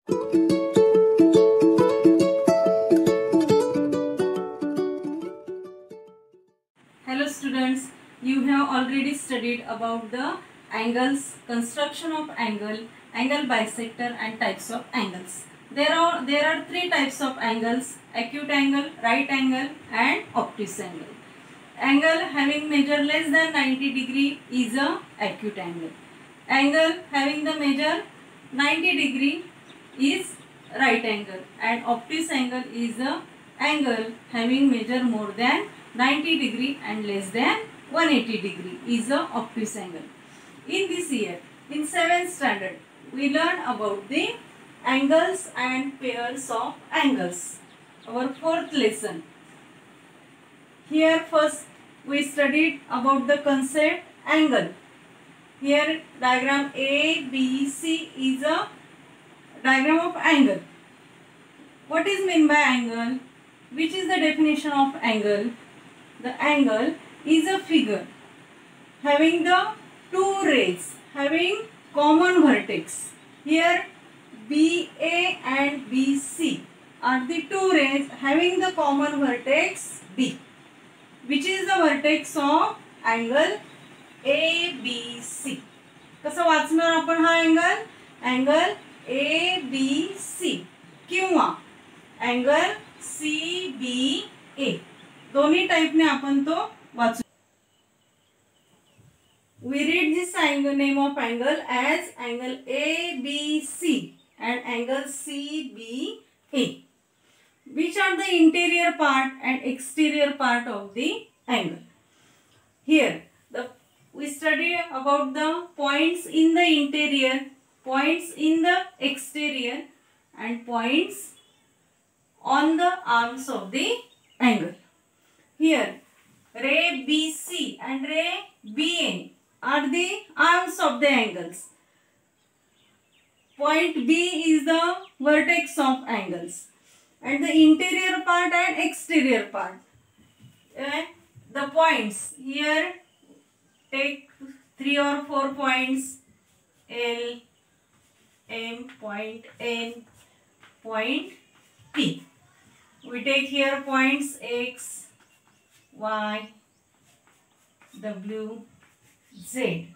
Hello students, you have already studied about the angles, construction of angle, angle bisector and types of angles. There are three types of angles: acute angle, right angle and obtuse angle. Angle having measure less than 90 degree is a acute angle. Angle having the measure 90 degree is right angle, and obtuse angle is the angle having measure more than 90 degree and less than 180 degree is the obtuse angle. In this year, in 7th standard, we learn about the angles and pairs of angles. Our 4th lesson. Here first we studied about the concept angle. Here diagram A, B, C is a diagram of angle. What is meant by angle? Which is the definition of angle? The angle is a figure having the two rays having common vertex. Here BA and BC are the two rays having the common vertex B. Which is the vertex of angle ABC. कसं वाचणार आपण हा angle? Angle ABC किंवा angle CBA. दोन्ही टाइपने आपण तो वाचू. We read this angle, name of angle as angle ABC and angle CBA. Which are the interior part and exterior part of the angle? Here we study about the points in the interior, points in the exterior and points on the arms of the angle. Here ray BC and ray BA are the arms of the angles. Point B is the vertex of angles. And the interior part and exterior part. The points here, take 3 or 4 points: L, M, point N, point P. We take here points X, Y, W, Z.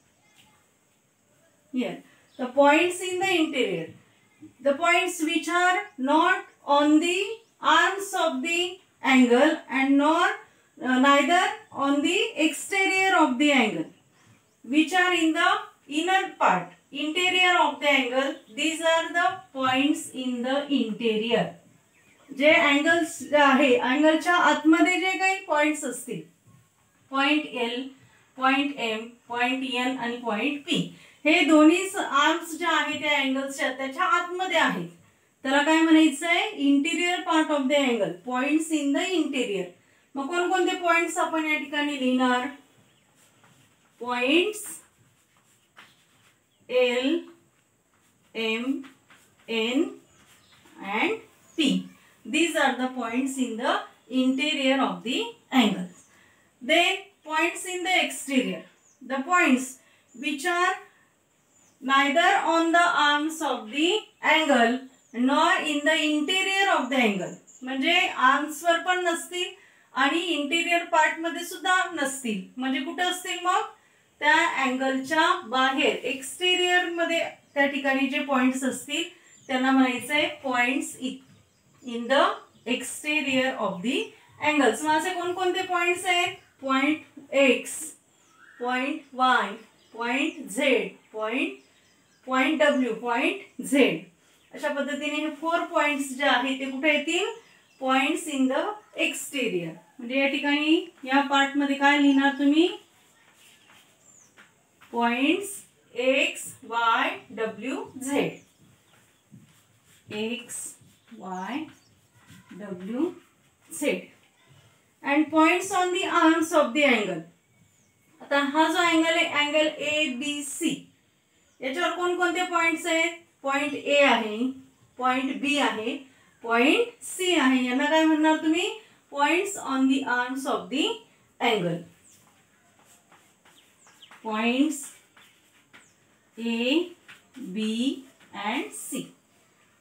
Here the points in the interior, the points which are not on the arms of the angle and neither on the exterior of the angle, which are in the inner part, interior of the angle. These are the points in the interior. जे angles आहे, angle च्या आतमध्ये जे काही points असतील, point L, point M, point N आणि point P, हे दोन्ही आर्म्स जे आहेत त्या अँगल्सच्या त्याच्या आतमध्ये आहेत. त्याला काय म्हणायचं आहे? Interior part of the angle, points in the interior. मग कोणकोणते पॉइंट्स आपण या ठिकाणी लिहिणार? Points L, M, N and P. These are the points in the interior of the angle. Then points in the exterior, the points which are neither on the arms of the angle nor in the interior of the angle. म्हणजे arms वर पण नसतील आणि interior part मध्ये सुद्धा नसतील. म्हणजे कुठे असतील? मग त्या अँगलच्या बाहेर एक्सटेरियर मध्ये त्या ठिकाणी जे पॉइंट्स असतील त्यांना म्हणायचं आहे points in the exterior of the angles. मग असे कोणकोणते पॉइंट्स आहेत? Point X, point Y, point Z, point W, point Z. अशा पद्धतीने हे 4 पॉइंट्स जे आहेत ते कुठे येतील? Points in the exterior. म्हणजे या ठिकाणी या पार्ट मध्ये काय लिहिणार तुम्ही? Points X, Y, W, Z. X, Y, W, Z. And points on the arms of the angle. आता हा जो अँगल आहे अँगल ABC, याच्यावर कोणकोणते पॉइंट्स आहेत? पॉइंट A आहे, पॉइंट B आहे, पॉइंट C आहे. यांना काय म्हणणार तुम्ही? Points on the arms of the angle. Points A, B and C.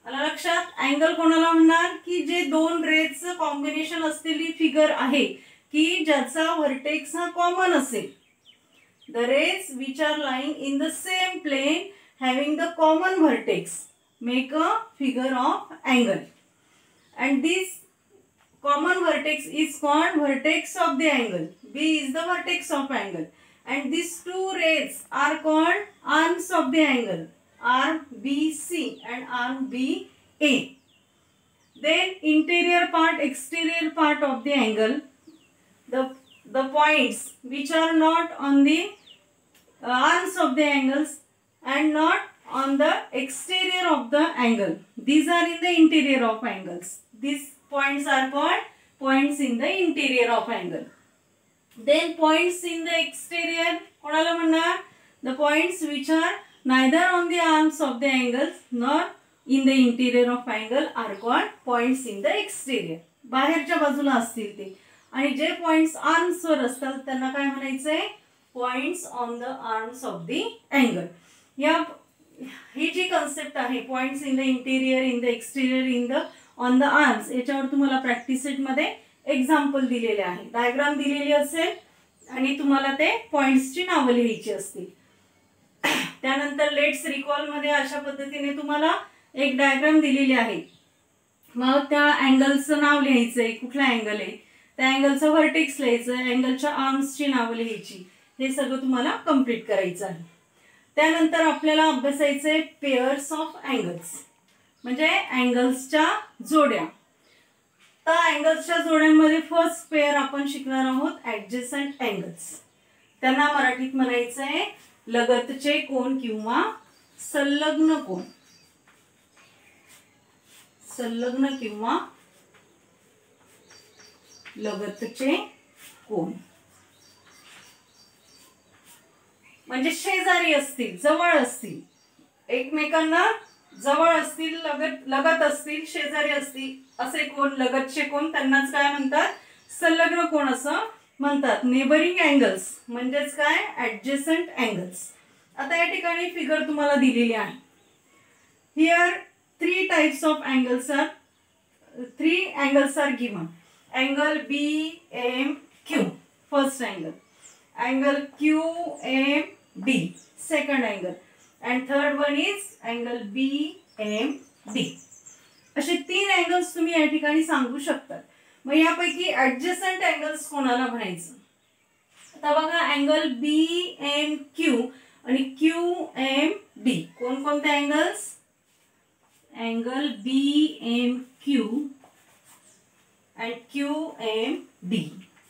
आला लक्षात? अँगल कोणाला म्हणणार की जे दोन रेजचं कॉम्बिनेशन असलेली फिगर आहे की ज्याचा व्हर्टेक्स हा कॉमन असेल. The rays which are lying in the same plane having the common vertex make a figure of angle, and this common vertex is called vertex of the angle. B is the vertex of angle, and these two rays are called arms of the angle, arm BC and arm BA. Then interior part, exterior part of the angle, the points which are not on the arms of the angles and not on the exterior of the angle, these are in the interior of angles. These points are called points in the interior of angle. Then points in the exterior कोणाला म्हणणार? The points which are neither on the arms of the angles nor in the interior of angle are called points in the exterior. बाहेरच्या बाजूला असतील ते. आणि जे points arms वर असतात त्यांना काय म्हणायचंय? Points on the arms of the angle. या ही जी कन्सेप्ट आहे points in the interior, in the exterior, in the on the arms, याच्यावर तुम्हाला प्रॅक्टिस सेट मध्ये एक्झाम्पल दिलेले आहे, डायग्राम दिलेली असेल आणि तुम्हाला ते पॉइंट्सची नावं लिहायची असतील. त्यानंतर लेट्स रिकॉल मध्ये अशा पद्धतीने तुम्हाला एक डायग्राम दिलेली आहे. मग त्या अँगलचं नाव लिहायचंय, कुठला अँगल आहे, त्या अँगलचं व्हर्टेक्स लिहायचं, अँगलच्या आर्म्सची नावं लिहायची. हे सगळं तुम्हाला कंप्लीट करायचं आहे. त्यानंतर आपल्याला अभ्यासायचंय पेअर्स ऑफ अँगल्स, म्हणजे अँगल्सच्या जोड्या. तर अँगल्सच्या जोड्यांमध्ये फर्स्ट पेअर आपण शिकणार आहोत ॲडजसंट अँगल्स. त्यांना मराठीत म्हणायचंय लगतचे कोन किंवा संलग्न कोन. संलग्न किंवा लगतचे कोन म्हणजे शेजारी असतील, जवळ असतील, एकमेकांना जवळ असतील, लगत असतील, शेजारी असतील असे कोन, लगतचे कोन, त्यांनाच काय म्हणतात? संलग्न कोन असं म्हणतात. नेबरिंग अँगल्स म्हणजेच काय? Adjacent angles. आता या ठिकाणी फिगर तुम्हाला दिलेली आहे. Here three types of angles are, three angles are given. Angle BMQ, first angle. Angle QMD, second angle. And third one is angle BMD. असे तीन अँगल्स तुम्ही या ठिकाणी सांगू शकता. मग यापैकी ॲडजसंट अँगल्स कोणाला म्हणायचं? आता बघा अँगल BMQ आणि QMD कोणकोणते angles? Angle BMQ and QMD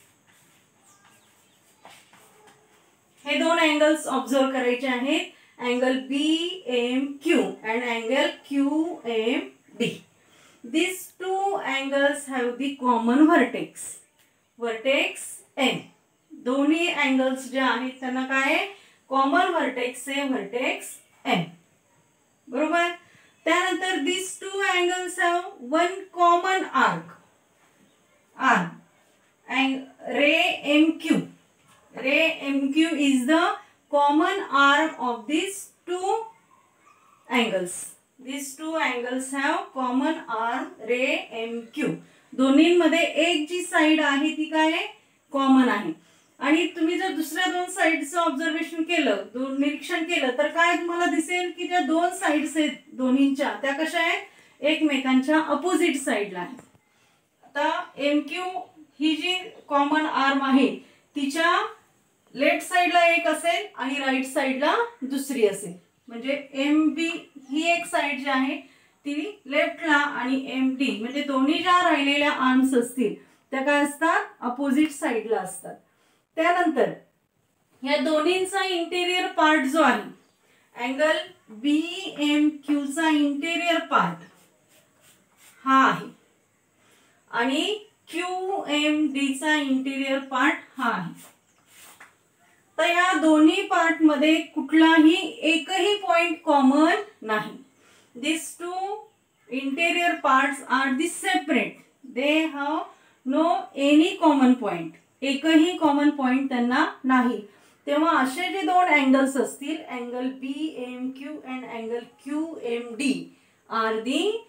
हे दोन अँगल्स ऑब्झर्व करायचे आहेत. Angle BMQ and angle QMD. These two angles have the common vertex. Vertex M. दोन्ही अँगल्स जे आहेत त्यांना काय आहे? कॉमन व्हर्टेक्स आहे, व्हर्टेक्स M. बरोबर? त्यानंतर these two angles have one common arc. Arm. And ray MQ. Ray MQ is the common arm of these two angles. These two angles have common arm ray MQ. दोन्हींमध्ये एक जी side आहे ती काय आहे? Common आहे. आणि तुम्ही जर दुसऱ्या दोन साइडचं ऑब्झर्वेशन केलं, निरीक्षण केलं तर काय तुम्हाला दिसेल की त्या दोन साइड्स आहेत दोन्हींच्या त्या कशा आहेत? एकमेकांच्या अपोजिट साइडला आहेत. आता MQ ही जी कॉमन आर्म आहे तिच्या लेफ्ट साइडला एक असेल आणि राईट साइडला दुसरी असेल. म्हणजे MB ही एक साइड जी आहे ती लेफ्टला आणि MD म्हणजे दोन्ही ज्या राहिलेल्या आर्म्स असतील त्या काय असतात? अपोजिट साइडला असतात. त्यानंतर या दोन्हींचा इंटेरियर पार्ट जो आहे अँगल BMQ चा इंटेरियर पार्ट हा आहे आणि QMD चा इंटेरियर पार्ट हा आहे. तर या दोन्ही पार्ट मध्ये कुठलाही एकही पॉइंट कॉमन नाही. These two interior parts are the separate. They have no any common point. एकही कॉमन पॉइंट त्यांना नाही. तेव्हा असे जे दोन अँगल्स असतील angle BMQ and angle QMD are the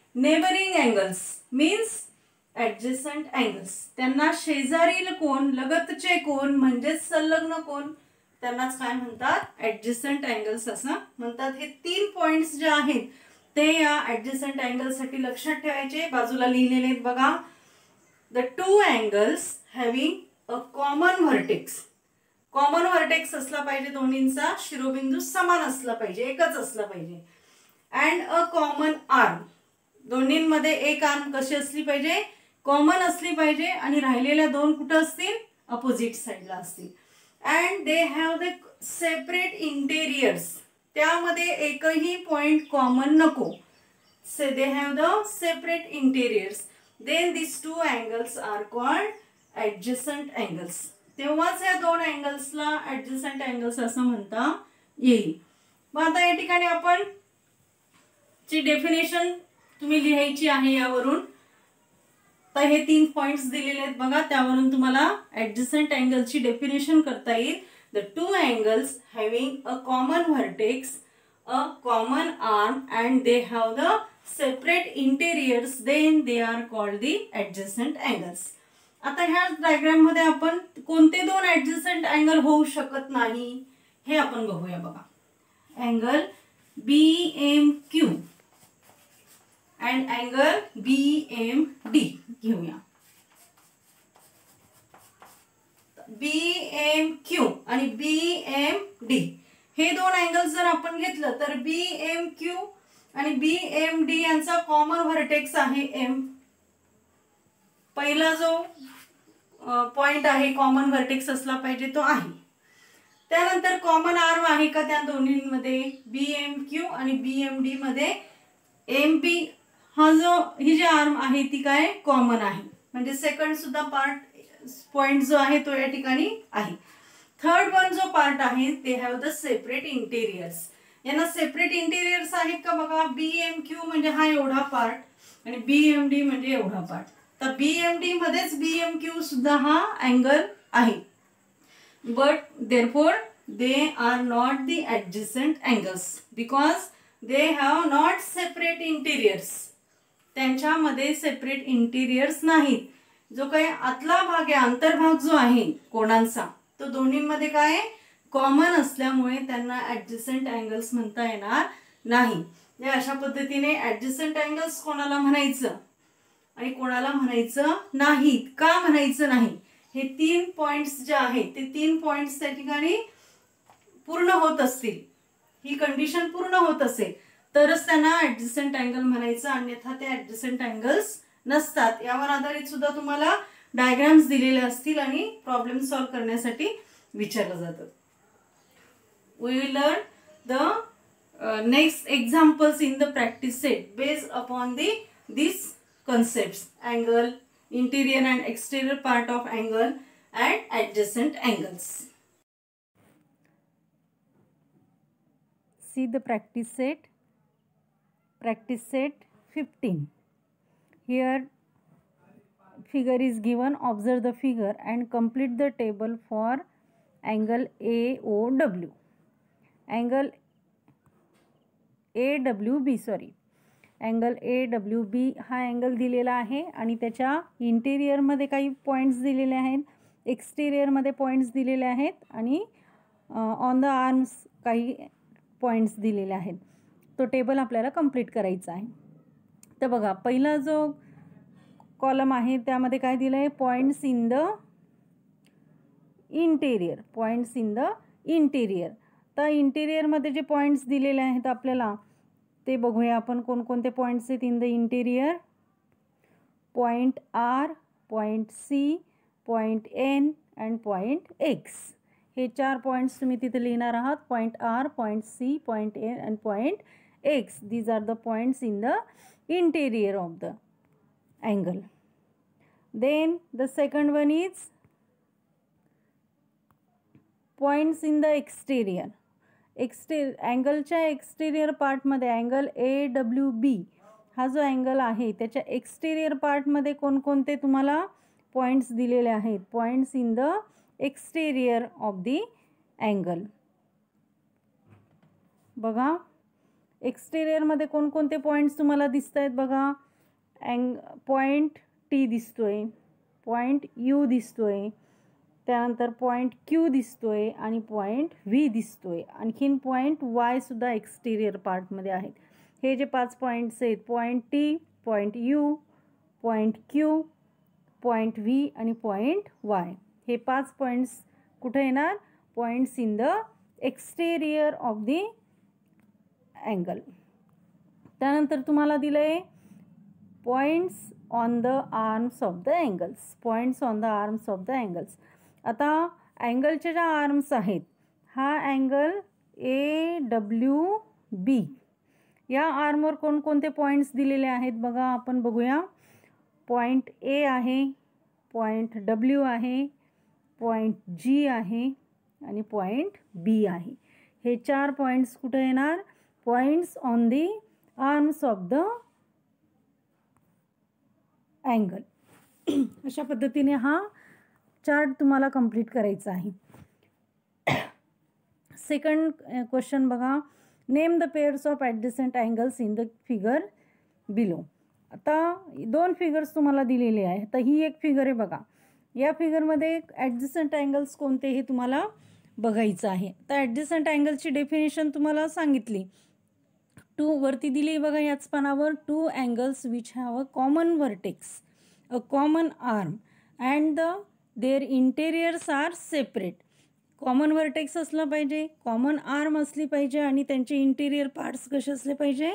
neighbouring angles means adjacent angles. त्यांना शेजारील कोन, लगतचे कोन म्हणजेच संलग्न कोन, त्यांनाच काय म्हणतात, ॲडजसंट अँगल्स असं म्हणतात. हे 3 पॉइंट्स जे आहेत ते या ॲडजसंट अँगलसाठी लक्षात ठेवायचे. बाजूला लिहिलेले आहेत बघा. The 2 angles having a common vertex. Common vertex असला पाहिजे, दोन्हींचा शिरोबिंदू समान असला पाहिजे, एकच असला पाहिजे. And a common arm. दोन्हींमध्ये एक आर्म कशी असली पाहिजे, कॉमन असली पाहिजे. आणि राहिलेल्या 2 कुठं असतील, अपोजिट साईडला असतील. And they have the separate interiors. त्यामध्ये एकही पॉइंट कॉमन नको. Say they have the separate interiors. Then this 2 angles are called adjacent angles. तेव्हाच या 2 अँगल्सला ॲडजसंट अँगल्स असं म्हणता येईल. मग आता या ठिकाणी आपण ची डेफिनेशन तुम्ही लिहायची आहे यावरून. तर हे 3 पॉइंट्स दिलेले आहेत बघा, त्यावरून तुम्हाला ॲडजसंट अँगलची डेफिनेशन करता येईल. The 2 angles having a common vertex, a common arm and they have the separate interiors, then they are called the adjacent angles. आता ह्या डायग्राम मध्ये आपण कोणते 2 ॲडजसंट अँगल होऊ शकत नाही हे आपण बघूया बघा. Angle BMQ and angle BMD घेऊया. BMQ आणि BMD हे 2 अँगल्स जर आपण घेतलं तर BMQ आणि BMD यांचा कॉमन व्हर्टेक्स आहे M. पहिला जो पॉइंट आहे कॉमन व्हर्टेक्स असला पाहिजे तो आहे. त्यानंतर कॉमन आर्म आहे का त्या दोन्हींमध्ये, BMQ आणि BMD मध्ये MB ही जी आर्म आहे ती काय कॉमन आहे. म्हणजे सेकंड सुद्धा पॉइंट जो आहे तो या ठिकाणी आहे. थर्ड वन जो पार्ट आहे ते हॅव द सेपरेट इंटेरियर्स. यांना सेपरेट इंटेरियर्स आहेत का बघा. BMQ म्हणजे हा एवढा पार्ट आणि BMD म्हणजे एवढा पार्ट. तर BMD मध्येच BMQ सुद्धा हा अँगल आहे. But therefore they are not the adjacent angles because they have not separate interiors. त्यांच्यामध्ये सेपरेट इंटिरियर्स नाहीत. जो काही आतला भाग आहे, अंतर्भाग जो आहे कोणांचा, तो दोन्हींमध्ये काय कॉमन असल्यामुळे त्यांना ॲडजसंट अँगल्स म्हणता येणार नाही. या अशा पद्धतीने ॲडजसंट अँगल्स कोणाला म्हणायचं आणि कोणाला म्हणायचं नाहीत, का म्हणायचं नाही, हे 3 पॉइंट्स जे आहेत ते 3 पॉइंट्स त्या ठिकाणी पूर्ण होत असतील, ही कंडिशन पूर्ण होत असेल तरच त्यांना ॲडजसंट अँगल म्हणायचं, अन्यथा ते ॲडजसंट अँगल्स नसतात. यावर आधारित सुद्धा तुम्हाला डायग्राम्स दिलेले असतील आणि प्रॉब्लेम सॉल्व्ह करण्यासाठी विचारलं जातं. We will learn the next examples in the practice set based upon this concepts: angle, interior and exterior part of angle and adjacent angles. See the practice set 15. Here figure is given. Observe the figure and complete the table for angle AOW. Angle AWB angle AWB हा angle दिलेला आहे आणि त्याच्या इंटेरियरमध्ये काही points दिलेले आहेत, एक्सटेरियरमध्ये points दिलेले आहेत आणि ऑन द आर्म्स काही पॉईंट्स दिलेले आहेत. तो टेबल आपल्याला कंप्लीट करायचा आहे. तर बघा, पहिला जो कॉलम आहे त्यामध्ये काय दिलं आहे, points in the interior. Points in the interior. तर इंटेरियरमध्ये जे पॉईंट्स दिलेले आहेत आपल्याला ते बघूया आपण कोणकोणते पॉईंट्स आहेत in the interior. Point R, point C, point N and point X. हे 4 पॉईंट्स तुम्ही तिथे लिहिणार आहात. Point R, point C, point N and point X. These are the points in the interior of the angle. Then the second one is points in the exterior. अँगलच्या exterior पार्टमध्ये angle AWB हा जो angle आहे त्याच्या exterior पार्टमध्ये कोणकोणते तुम्हाला points दिलेले आहेत. Points in the exterior of the angle. बघा, एक्सटेरियरमध्ये कोणकोणते पॉईंट्स तुम्हाला दिसत आहेत बघा. पॉईंट टी दिसतोय, पॉईंट यू दिसतोय, त्यानंतर पॉईंट क्यू दिसतोय आणि पॉईंट व्ही दिसतोय. आणखीन पॉईंट वाय सुद्धा एक्सटेरियर पार्टमध्ये आहेत. हे जे 5 पॉईंट्स आहेत, point T, point U, point Q, point V आणि पॉईंट वाय, हे 5 पॉईंट्स कुठे येणार? Points in the exterior of the angle. त्यानंतर तुम्हाला दिलंय points on the arms of the angles. Points on the arms of the angles. आता अँगलचे ज्या आर्म्स आहेत, हा अँगल AWB, या आर्मवर कोणकोणते पॉईंट्स दिलेले आहेत बघा. आपण बघूया. पॉईंट ए आहे, पॉईंट W आहे, पॉईंट G आहे आणि पॉईंट B आहे. हे 4 पॉईंट्स कुठे येणार? Points on the arms of the angle. अशा पद्धतीने हा चार्ट तुम्हाला कंप्लीट करायचा आहे. सेकंड क्वेश्चन बघा. Name the pairs of adjacent angles in the figure below. आता 2 फिगर्स तुम्हाला दिलेले आहे. आता ही एक फिगर आहे बघा. या फिगरमध्ये ॲडजसंट अँगल्स कोणते हे तुम्हाला बघायचं आहे. तर ॲडजसंट अँगलची डेफिनेशन तुम्हाला सांगितली. वरती दिली बघा याच पानावर. 2 angles which have a common vertex, a common arm and their interiors are separate. Common vertex असलं पाहिजे, कॉमन आर्म असली पाहिजे आणि त्यांचे इंटेरियर पार्ट्स कसे असले पाहिजे?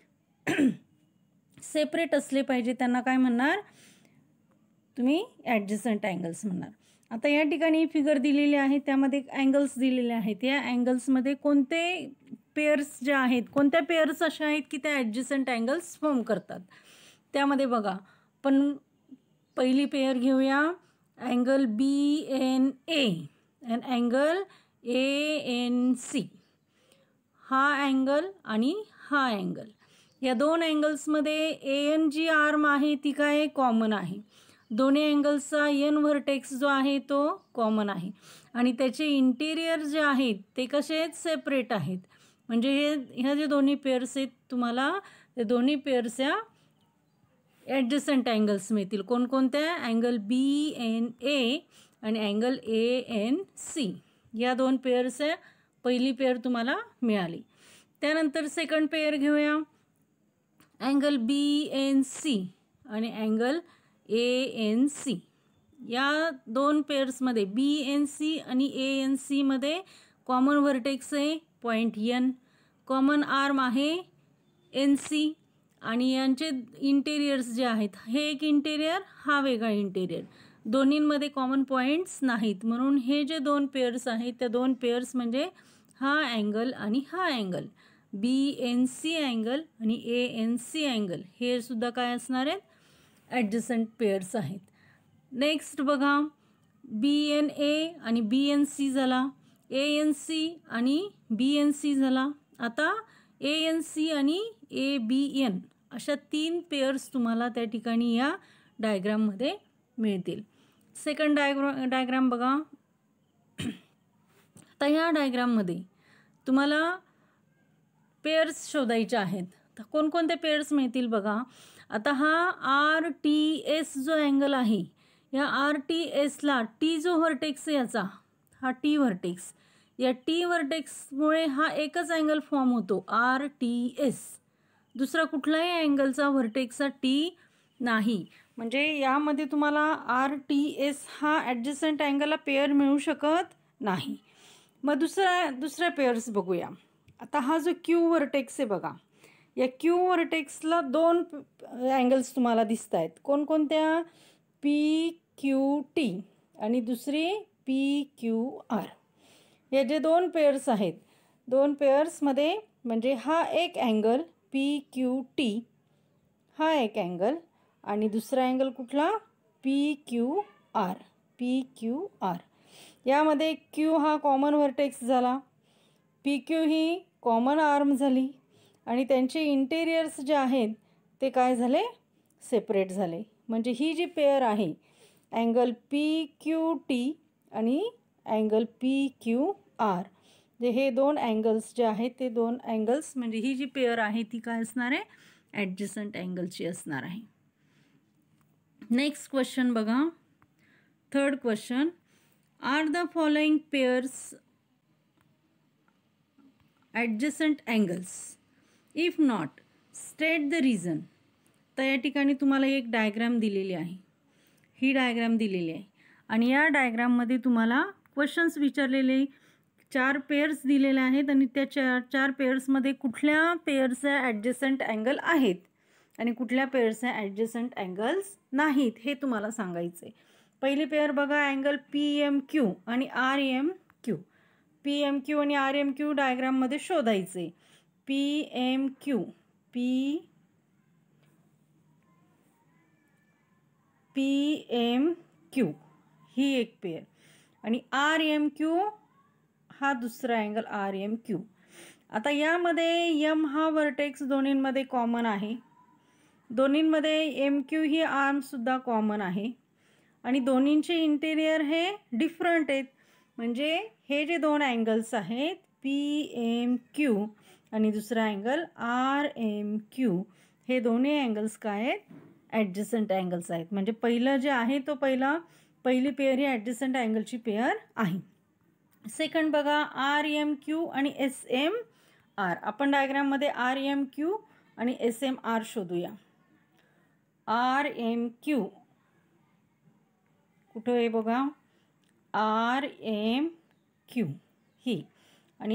सेपरेट असले पाहिजे. त्यांना काय म्हणणार तुम्ही? ॲडजसंट अँगल्स म्हणणार. आता या ठिकाणी फिगर दिलेली आहे, त्यामध्ये अँगल्स दिलेले आहेत. या अँगल्समध्ये कोणते पेअर्स जे आहेत, कोणत्या पेअर्स अशा आहेत की त्या ॲडजसंट अँगल्स फॉर्म करतात? त्यामध्ये बघा, पण पहिली पेअर घेऊया. Angle BNA and angle ANC. हा अँगल आणि हा अँगल, या 2 अँगल्समध्ये AN जी आर्म आहे ती काय कॉमन आहे. दोन्ही अँगल्सचा N व्हर्टेक्स जो आहे तो कॉमन आहे आणि त्याचे इंटेरियर जे आहेत ते कसे आहेत? सेपरेट आहेत. म्हणजे ह्या जे दोन्ही पेअर्स आहेत तुम्हाला, ते दोन्ही पेअर्स या ॲडजसंट अँगल्स मिळतील. कोणकोणत्या? अँगल BNA आणि अँगल ANC. या 2 पेअर्स पहिली पेअर तुम्हाला मिळाली. त्यानंतर सेकंड पेअर घेऊया. अँगल BNC आणि अँगल ANC. या 2 पेअर्समध्ये BNC आणि ANC मध्ये कॉमन व्हर्टेक्स आहे पॉईंट N, कॉमन आर्म आहे NC आणि यांचे इंटेरियर्स जे आहेत, हे एक इंटेरियर, हा वेगळा इंटेरियर. दोन्हींमध्ये कॉमन पॉईंट्स नाहीत. म्हणून हे जे 2 पेअर्स आहेत त्या 2 पेअर्स म्हणजे हा अँगल आणि हा अँगल, BNC अँगल आणि ANC अँगल, हे सुद्धा काय असणार आहेत? ॲडजसंट पेअर्स आहेत. नेक्स्ट बघा, BNA आणि BNC झाला, ANC आणि BNC झाला. आता ANC आणि ABN अशा 3 पेअर्स तुम्हाला त्या ठिकाणी या डायग्राममध्ये मिळतील. सेकंड डायग्राम बघा. आता ह्या डायग्राममध्ये तुम्हाला पेअर्स शोधायचे आहेत. तर कोणकोणते पेअर्स मिळतील बघा. आता हा RTS जो अँगल आहे, या RTSला T जो व्हर्टेक्स आहे याचा, हा T व्हर्टेक्स, या T व्हर्टेक्समुळे हा एकच अँगल फॉर्म होतो RTS. दुसरा कुठलाही अँगलचा व्हर्टेक्सचा T नाही. म्हणजे यामध्ये तुम्हाला RTS हा ॲडजसंट अँगलला पेअर मिळू शकत नाही. मग दुसऱ्या पेअर्स बघूया. आता हा जो Q व्हर्टेक्स आहे बघा, या Q व्हर्टेक्सला 2 अँगल्स तुम्हाला दिसत आहेत. कोणकोणत्या? PQT आणि दुसरी PQR. हे जे 2 पेअर्स आहेत, 2 पेअर्समध्ये म्हणजे हा एक अँगल PQT, हा एक अँगल आणि दुसरा अँगल कुठला? PQR. PQR यामध्ये Q हा कॉमन व्हर्टेक्स झाला, PQ ही कॉमन आर्म झाली आणि त्यांचे इंटेरियर्स जे आहेत ते काय झाले? सेपरेट झाले. म्हणजे ही जी पेअर आहे अँगल PQT आणि अँगल PQR, हे दोन अँगल्स जे आहेत ते दोन अँगल्स म्हणजे ही जी पेअर आहे ती काय असणार आहे, ॲडजसंट अँगलची असणार आहे. नेक्स्ट क्वेश्चन बघा, third question, are the following pairs adjacent angles, if not state the reason. तर या ठिकाणी तुम्हाला एक डायग्राम दिलेली आहे, ही डायग्राम दिलेली आहे आणि या डायग्राममध्ये तुम्हाला क्वेश्चन्स विचारलेले 4 पेअर्स दिलेले आहेत आणि त्या चार पेअर्समध्ये कुठल्या पेअर्सचे ॲडजसंट अँगल आहेत आणि कुठल्या पेअर्सचे ॲडजसंट अँगल्स नाहीत हे तुम्हाला सांगायचं आहे. पहिली पेअर बघा, अँगल PMQ आणि RMQ. PMQ आणि RMQ डायग्राममध्ये शोधायचे. PMQ ही एक पेअर आणि RMQ हा दुसरा अँगल RMQ. आता यामध्ये M हा वर्टेक्स दोन्हींमध्ये कॉमन आहे, दोन्हींमध्ये MQ ही आर्मसुद्धा कॉमन आहे आणि दोन्हींचे इंटेरियर हे डिफरंट आहेत. म्हणजे हे जे दोन अँगल्स आहेत PMQ आणि दुसरा अँगल RMQ, हे दोन्ही अँगल्स काय आहेत, ॲडजसंट अँगल्स आहेत. म्हणजे पहिलं जे आहे तो पहिली पेअर ही ॲडजसंट अँगलची पेअर आहे. सेकंड बघा, RMQ आणि SMR. आपण डायग्राममध्ये RMQ आणि SMR शोधूया. RMQ कुठं आहे बघा, RMQ ही आणि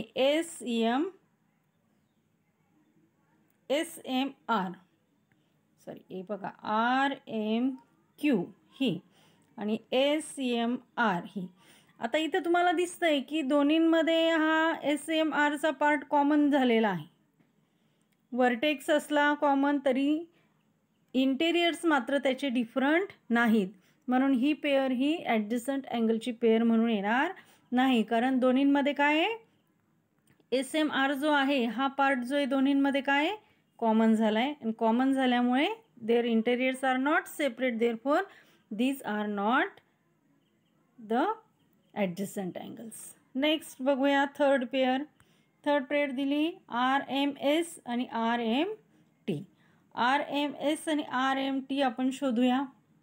SMR सॉरी हे बघा, RMQ ही आणि SMR ही. आता इथं तुम्हाला दिसतंय की दोन्हींमध्ये हा SMRचा पार्ट कॉमन झालेला आहे. वर्टेक्स असला कॉमन तरी इंटेरियर्स मात्र त्याचे डिफरंट नाहीत, म्हणून ही पेअर ही ॲडजसंट अँगलची पेअर म्हणून येणार नाही. कारण दोन्हींमध्ये काय आहे, SMR जो आहे हा पार्ट जो आहे दोन्हींमध्ये काय कॉमन झाला आहे आणि कॉमन झाल्यामुळे their interiors are not separate, therefore these are not the adjacent angles. Next बघूया थर्ड पेअर दिली RMS आणि RMT. RMS आणि RMT आपण शोधूया.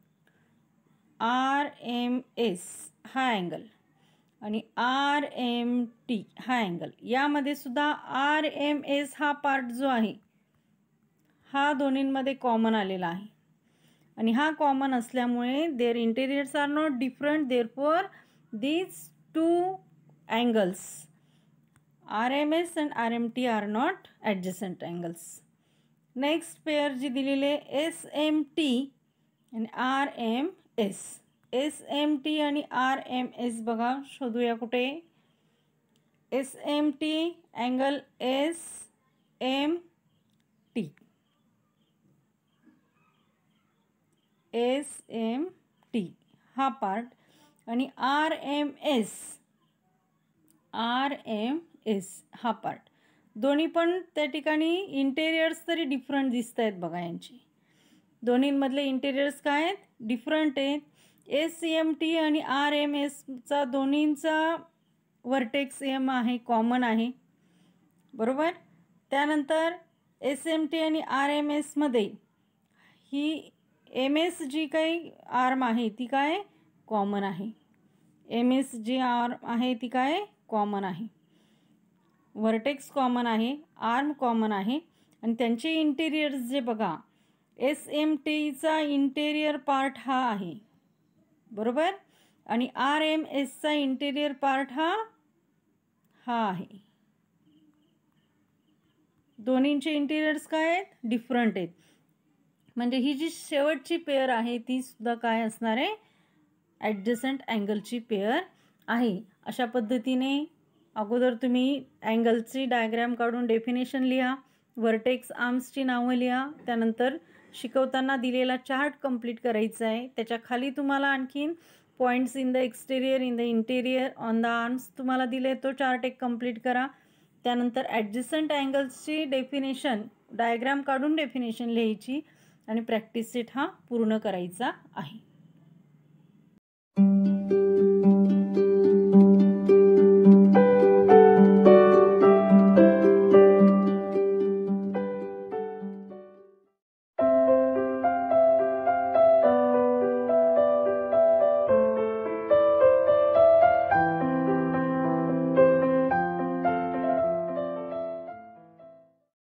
RMS हा अँगल आणि RMT हा अँगल, यामध्ये सुद्धा RMS हा पार्ट जो आहे हा दोन्हींमध्ये कॉमन आलेला आहे आणि हा कॉमन असल्यामुळे their interiors are not different, therefore these two angles RMS and RMT are not adjacent angles. Next pair जी दिलेली आहे SMT आणि RMS. SMT आणि RMS बघा शोधूया कुठे. SMT अँगल SMT हा पार्ट आणि RMS हा पार्ट, दोन्ही पण त्या ठिकाणी इंटेरियर्स तरी डिफरंट दिसत आहेत बघा. यांची दोन्हींमधले इंटेरियर्स काय आहेत, डिफरंट आहेत. SMT आणि RMSचा दोन्हींचा वर्टेक्स M आहे, कॉमन आहे, बरोबर. त्यानंतर SMT आणि RMSमध्ये ही MS जी काही आर्म आहे ती काय कॉमन आहे. MS जी आर्म आहे ती काय कॉमन आहे, वर्टेक्स कॉमन आहे, आर्म कॉमन आहे आणि त्यांचे इंटेरियर्स जे बघा, SMTचा इंटेरियर पार्ट हा आहे, बरोबर, आणि RMSचा इंटेरियर पार्ट हा आहे. दोन्हींचे इंटेरियर्स काय आहेत, डिफरंट आहेत. म्हणजे ही जी शेवटची पेअर आहे ती सुद्धा काय असणार आहे, ॲडजसंट अँगलची पेअर आहे. अशा पद्धतीने अगोदर तुम्ही अँगलची डायग्राम काढून डेफिनेशन लिहा, वर्टेक्स आर्म्सची नावं लिहा, त्यानंतर शिकवताना दिलेला चार्ट कंप्लीट करायचा आहे. त्याच्या खाली तुम्हाला आणखीन points in the exterior, in the interior, on the arms तुम्हाला दिले, तो चार्ट एक कंप्लीट करा. त्यानंतर ॲडजसंट अँगल्सची डेफिनेशन डायग्राम काढून डेफिनेशन लिहायची आणि प्रॅक्टिस सेट हा पूर्ण करायचा आहे.